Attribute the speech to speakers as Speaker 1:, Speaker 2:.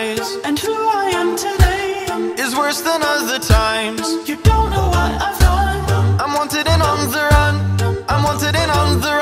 Speaker 1: eyes. And who I am today is worse than other times. You don't know what I've done. I'm wanted and on the run. I'm wanted and on the run.